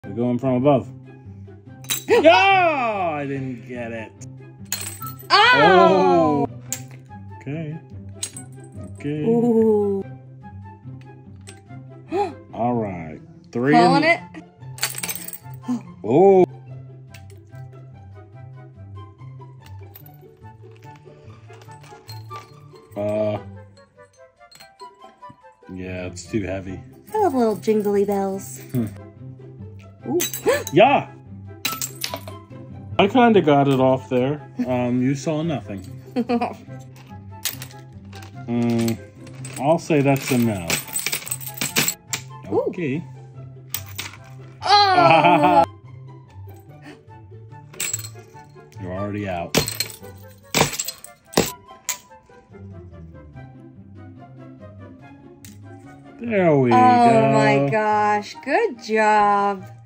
We're going from above. Oh, I didn't get it. Oh! Okay. Okay. Ooh. All right. 3 Calling it? Oh. Yeah, it's too heavy. I love little jingly bells. Ooh. Yeah. I kind of got it off there. You saw nothing. I'll say that's a no. Okay. Oh! You're already out. There we go. Oh my gosh, good job.